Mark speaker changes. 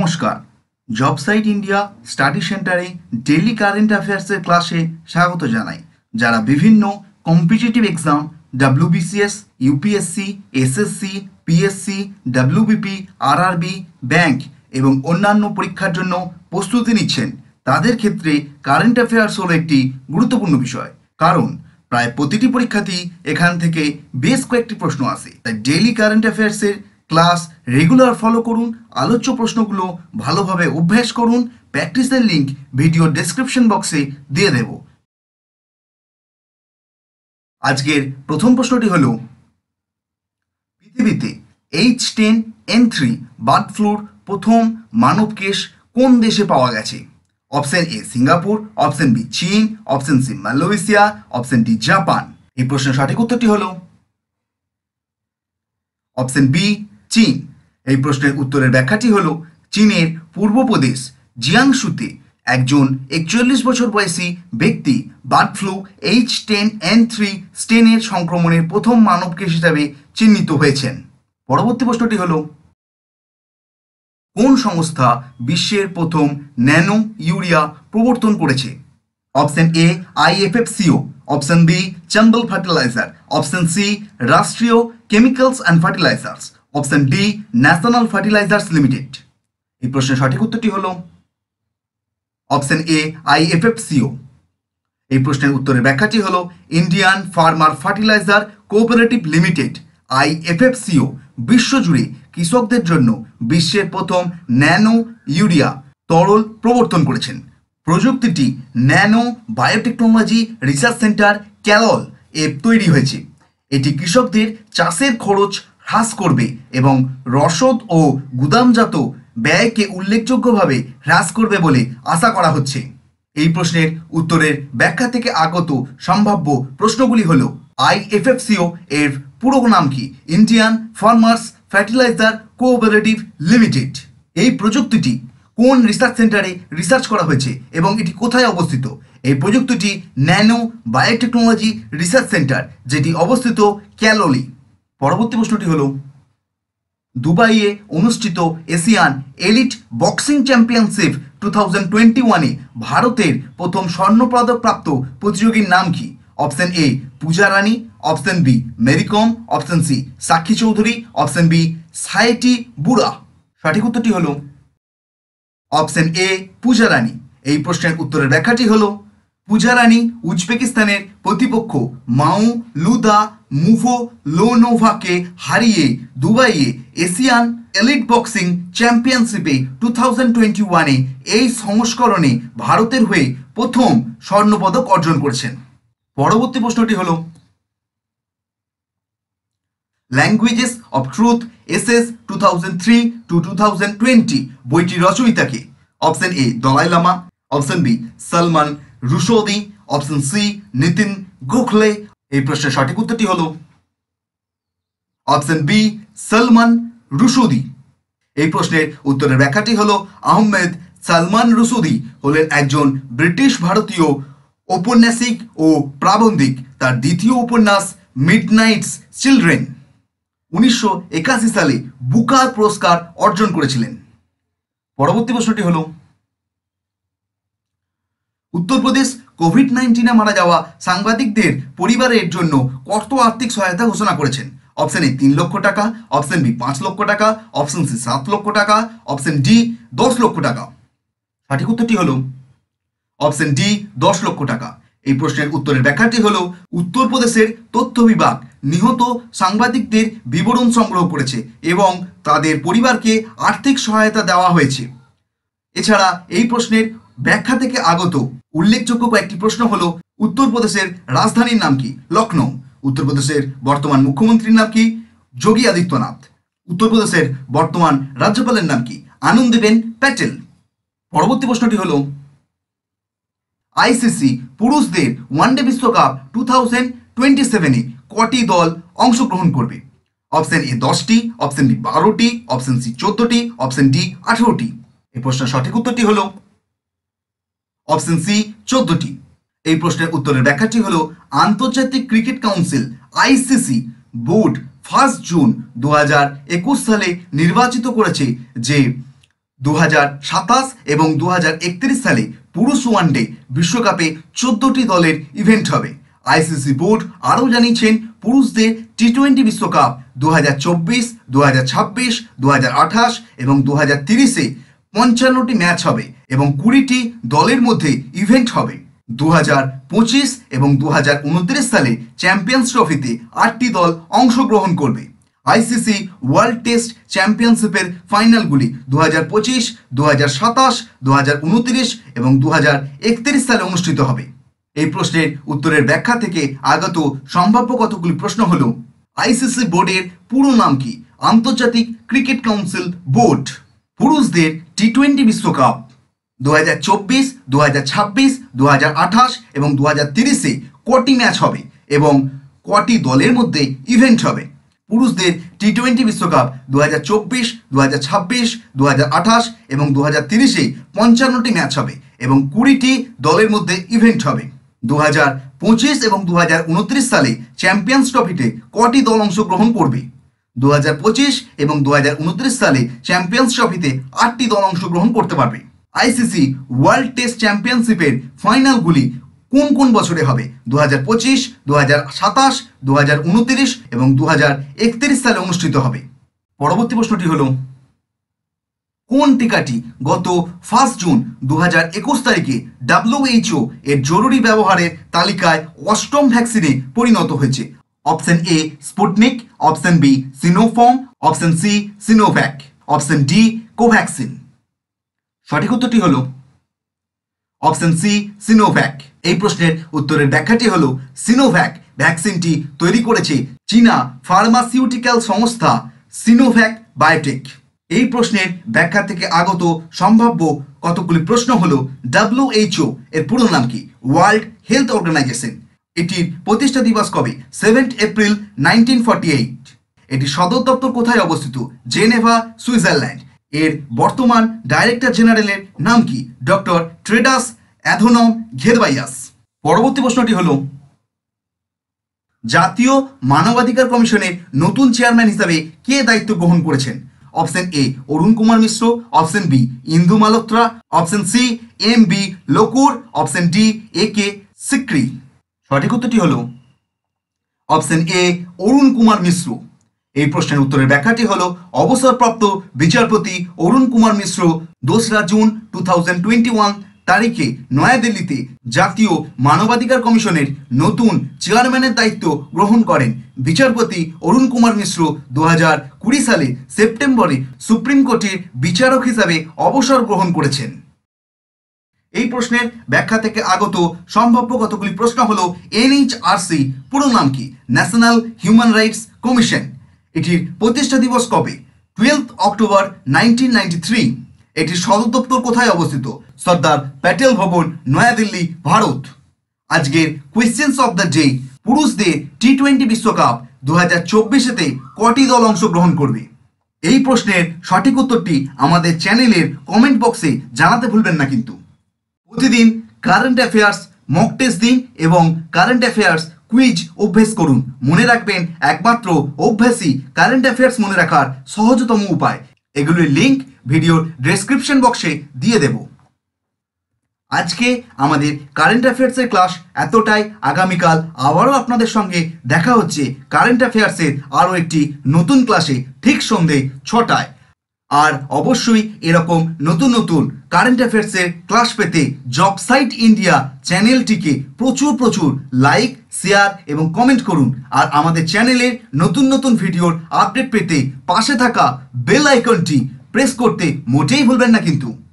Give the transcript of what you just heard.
Speaker 1: নমস্কার, job site India study সেন্টারে daily current অ্যাফেয়ার্সের ক্লাসে স্বাগত জানাই। যারা বিভিন্ন competitive exam WBCS, UPSC, SSC, PSC, WBP, RRB, bank এবং অন্যান্য পরীক্ষার জন্য প্রস্তুতি নিচ্ছেন, তাদের ক্ষেত্রে কারেন্ট অ্যাফেয়ার্স হলো একটি গুরুত্বপূর্ণ বিষয়। কারণ প্রায় প্রতিটি পরীক্ষাতেই এখান থেকে বেশ কয়েকটি প্রশ্ন আসে। তাই ডেইলি কারেন্ট অ্যাফেয়ার্সের ক্লাস রেগুলার ফলো করুন, আলোচ্য প্রশ্নগুলো ভালোভাবে অভ্যাস করুন। প্র্যাকটিসের লিঙ্ক ভিডিও ডেসক্রিপশন বক্সে দিয়ে দেব। আজকের প্রথম প্রশ্নটি হল, পৃথিবীতে H10N3 বার্ড ফ্লুর প্রথম মানব কেস কোন দেশে পাওয়া গেছে? Option A Singapore, option B চীন, option C Malaysia, option D Japan. এই প্রশ্নের সঠিক উত্তরটি হল অপশন বি চীন। এই প্রশ্নের উত্তরের ব্যাখ্যাটি হল, চীনের পূর্ব প্রদেশ জিয়াংশুতে একজন 41 বছর বয়সী ব্যক্তি বার্ড ফ্লু H10N3 স্টেনের সংক্রমণের প্রথম মানব কেস হিসাবে চিহ্নিত হয়েছেন। পরবর্তী প্রশ্নটি হল, কোন সংস্থা বিশ্বের প্রথম ন্যানো ইউরিয়া প্রবর্তন করেছে? Option A IFFCO, option B Chambal fertiliser, option C Rashtriya chemicals and fertilisers, option D national fertilisers limited. এই প্রশ্নের সঠিক উত্তরটি হল অপশন এ IFFCO। এই প্রশ্নের উত্তরের ব্যাখ্যাটি হল, Indian farmer fertiliser cooperative limited IFFCO বিশ্বজুড়ে কৃষকদের জন্য বিশ্বের প্রথম ন্যানো ইউরিয়া তরল প্রবর্তন করেছেন। প্রযুক্তিটি nano biotechnology research centre Kalol এ তৈরি হয়েছে। এটি কৃষকদের চাষের খরচ হ্রাস করবে এবং রসদ ও গুদামজাত ব্যয়কে উল্লেখযোগ্যভাবে হ্রাস করবে বলে আশা করা হচ্ছে। এই প্রশ্নের উত্তরের ব্যাখ্যা থেকে আগত সম্ভাব্য প্রশ্নগুলি হল, IFFCO এর পুরো নাম কি? Indian farmers fertiliser cooperative limited. এই প্রযুক্তিটি কোন রিসার্চ সেন্টারে রিসার্চ করা হয়েছে এবং এটি কোথায় অবস্থিত? এই প্রযুক্তিটি ন্যানো বায়োটেকনোলজি রিসার্চ সেন্টার, যেটি অবস্থিত ক্যাললে। পরবর্তী প্রশ্নটি হল, দুবাইয়ে অনুষ্ঠিত এশিয়ান এলিট বক্সিং চ্যাম্পিয়নশিপ 2021-এ ভারতের প্রথম স্বর্ণপদক প্রাপ্ত প্রতিযোগীর নাম কি? Option A Puja Rani, option B Mary Kom, option C Sakshi Chaudhary, option B সায়েটি বুড়া। সঠিক উত্তরটি হল অপশন এ পূজা রানী। এই প্রশ্নের উত্তরের ব্যাখ্যাটি হল, পূজা রানী উজবেকিস্তানের প্রতিপক্ষ মাও লুদা মুভো লোনোভাকে হারিয়ে দুবাইয়ে এশিয়ান এলিট বক্সিং চ্যাম্পিয়নশিপে 2021-এ এই সংস্করণে ভারতের হয়ে প্রথম স্বর্ণপদক অর্জন করেছেন। পরবর্তী প্রশ্নটি হল, ল্যাঙ্গুয়েজেস অফ ট্রুথ এসএস 2003-2020 বইটির রচয়িতাকে? Option A Dalai Lama, option B Salman Rushdie, option C Nitin Gokhale. এই প্রশ্নের সঠিক উত্তরটি হল অপশন বি সলমান রুশদি। এই প্রশ্নের উত্তরের ব্যাখ্যাটি হল, আহমেদ সালমান রুশদি হলেন একজন ব্রিটিশ ভারতীয় ঔপন্যাসিক ও প্রাবন্ধিক। তার দ্বিতীয় উপন্যাস মিডনাইটস চিলড্রেন 1981 সালে বুকার পুরস্কার অর্জন করেছিলেন। পরবর্তী প্রশ্নটি হল, উত্তরপ্রদেশ কোভিড-19-এ মারা যাওয়া সাংবাদিকদের পরিবারের জন্য কত আর্থিক সহায়তা ঘোষণা করেছেন? অপশন এ 3 লক্ষ টাকা, অপশন বি 5 লক্ষ টাকা, অপশন সি 7 লক্ষ টাকা, অপশন ডি 10 লক্ষ টাকা। সঠিক উত্তরটি হল অপশন ডি 10 লক্ষ টাকা। এই প্রশ্নের উত্তরের ব্যাখ্যাটি হল, উত্তরপ্রদেশের তথ্য বিভাগ নিহত সাংবাদিকদের বিবরণ সংগ্রহ করেছে এবং তাদের পরিবারকে আর্থিক সহায়তা দেওয়া হয়েছে। এছাড়া এই প্রশ্নের ব্যাখ্যা থেকে আগত উল্লেখযোগ্য কয়েকটি প্রশ্ন হল, উত্তরপ্রদেশের রাজধানীর নাম কি? লখনৌ। উত্তরপ্রদেশের বর্তমান মুখ্যমন্ত্রীর নাম কি? যোগী আদিত্যনাথ। উত্তরপ্রদেশের বর্তমান রাজ্যপালের নাম কি? আনন্দীবেন প্যাটেল। পরবর্তী প্রশ্নটি হল, ICC পুরুষদের ওয়ানডে বিশ্বকাপ 2027-এ কটি দল অংশগ্রহণ করবে? অপশন এ 10টি, অপশন বি 12টি, অপশন সি 14টি, অপশন ডি 18টি। এই প্রশ্নের সঠিক উত্তরটি হল অপশন সি 14টি। এই প্রশ্নের উত্তরের ব্যাখ্যাটি হল, আন্তর্জাতিক cricket council ICC board 1 June 2021 সালে নির্বাচিত করেছে যে 2027 এবং 2031 সালে পুরুষ ওয়ানডে বিশ্বকাপে 14টি দলের ইভেন্ট হবে। আইসিসি বোর্ড আরও জানিয়েছেন পুরুষদের টি20 বিশ্বকাপ 2024, 2026, 2028 এবং 2030-এ 55টি ম্যাচ হবে এবং 20টি দলের মধ্যে ইভেন্ট হবে। 2025 এবং 2029 সালে চ্যাম্পিয়ন্স ট্রফিতে 8টি দল অংশগ্রহণ করবে। আইসিসি ওয়ার্ল্ড টেস্ট চ্যাম্পিয়নশিপের ফাইনালগুলি 2025, 2027, 2029 এবং 2031 সালে অনুষ্ঠিত হবে। এই প্রশ্নের উত্তরের ব্যাখ্যা থেকে আগত সম্ভাব্য কতগুলি প্রশ্ন হলো: আইসিসি বোর্ডের পুরো নাম কি? আন্তর্জাতিক ক্রিকেট কাউন্সিল বোর্ড। পুরুষদের টি20 বিশ্বকাপ 2024, 2026, 2028 এবং 2030-এ কটি ম্যাচ হবে এবং কটি দলের মধ্যে ইভেন্ট হবে? পুরুষদের টি20 বিশ্বকাপ 2024, 2026, 2028 এবং 2030-এ 55টি ম্যাচ হবে এবং 20টি দলের মধ্যে ইভেন্ট হবে। 2025 এবং 2029 সালে চ্যাম্পিয়ন্স ট্রফিতে কটি দল অংশগ্রহণ করবে? 2025 এবং 2029 সালে চ্যাম্পিয়ন্স ট্রফিতে 8টি দল অংশগ্রহণ করতে পারবে। আইসিসি ওয়ার্ল্ড টেস্ট চ্যাম্পিয়নশিপের ফাইনালগুলি কোন কোন বছরে হবে? 2025, 2027, 2029 এবং 2031 সালে অনুষ্ঠিত হবে। পরবর্তী প্রশ্নটি হলো: কোন টিকাটি গত 1 জুন 2021 তারিখে WHO এর জরুরি ব্যবহারের তালিকায় 8ম ভ্যাকসিনে পরিণত হয়েছে? Option A Sputnik, option B Sinopharm, option C Sinovac, option D Covaxin. সঠিক উত্তরটি হলো অপশন সি সিনোভ্যাক। এই প্রশ্নের উত্তরের ব্যাখ্যাটি হলো সিনোভ্যাক ভ্যাকসিনটি তৈরি করেছে চীনা ফার্মাসিউটিক্যাল সংস্থা সিনোভ্যাক বায়োটেক। এই প্রশ্নের ব্যাখ্যা থেকে আগত সম্ভাব্য কতগুলি প্রশ্ন হলো: WHO এর পুরো নাম কি? World health organisation. এটির প্রতিষ্ঠা দিবস কবে? 7 এপ্রিল 1948। এটির সদর দপ্তর কোথায় অবস্থিত? Geneva, Switzerland. এর বর্তমান ডাইরেক্টর জেনারেলের নাম কি? Doctor Tedros Adhanom Ghebreyesus. পরবর্তী প্রশ্নটি হলো: জাতীয় মানবাধিকার কমিশনের নতুন চেয়ারম্যান হিসাবে কে দায়িত্ব গ্রহণ করেছেন? Option A Arun Kumar Mishra, option B Indu Malhotra, option C MB Lokur, option D AK Sikri. সঠিক উত্তরটি হলো অপশন এ অরুণ কুমার মিশ্র। এই প্রশ্নের উত্তরের ব্যাখ্যাটি হলো অবসরপ্রাপ্ত বিচারপতি অরুণ কুমার মিশ্র 2রা জুন 2021 তারিখে নয়াদিল্লিতে জাতীয় মানবাধিকার কমিশনের নতুন চেয়ারম্যানের দায়িত্ব গ্রহণ করেন। বিচারপতি অরুণ কুমার মিশ্র 2020 সালে সেপ্টেম্বরে সুপ্রিম কোর্টের বিচারক হিসাবে অবসর গ্রহণ করেছেন। এই প্রশ্নের ব্যাখ্যা থেকে আগত সম্ভাব্য কতগুলি প্রশ্ন হলো: NHRC পুরো নাম কি? National human rights commission. এটির প্রতিষ্ঠা দিবস কবে? 12 অক্টোবর 1993। এটির সদর দপ্তর কোথায় অবস্থিত? সর্দার প্যাটেল ভবন, নয়াদিল্লি, ভারত। আজকের কোয়েশ্চেন্স অফ দ্য ডে: পুরুষদের টি20 বিশ্বকাপ 2024-তে কটি দল অংশগ্রহণ করবে? এই প্রশ্নের সঠিক উত্তরটি আমাদের চ্যানেলের কমেন্ট বক্সে জানাতে ভুলবেন না কিন্তু। প্রতিদিন কারেন্ট অ্যাফেয়ার্স মক টেস্ট দিন এবং কারেন্ট অ্যাফেয়ার্স কুইজ অভ্যেস করুন। মনে রাখবেন, একমাত্র অভ্যাসই কারেন্ট অ্যাফেয়ার্স মনে রাখার সহজতম উপায়। এগুলির লিঙ্ক ভিডিওর ডেসক্রিপশন বক্সে দিয়ে দেব। আজকে আমাদের কারেন্ট অ্যাফেয়ার্সের ক্লাস এতটাই। আগামীকাল আবারও আপনাদের সঙ্গে দেখা হচ্ছে কারেন্ট অ্যাফেয়ার্সের আরও একটি নতুন ক্লাসে, ঠিক সন্ধে 6টায়। আর অবশ্যই এরকম নতুন নতুন কারেন্ট অ্যাফেয়ার্সের ক্লাস পেতে জব সাইট ইন্ডিয়া চ্যানেলটিকে প্রচুর লাইক, শেয়ার এবং কমেন্ট করুন। আর আমাদের চ্যানেলের নতুন নতুন ভিডিওর আপডেট পেতে পাশে থাকা বেল আইকনটি প্রেস করতে মোটেই ভুলবেন না কিন্তু।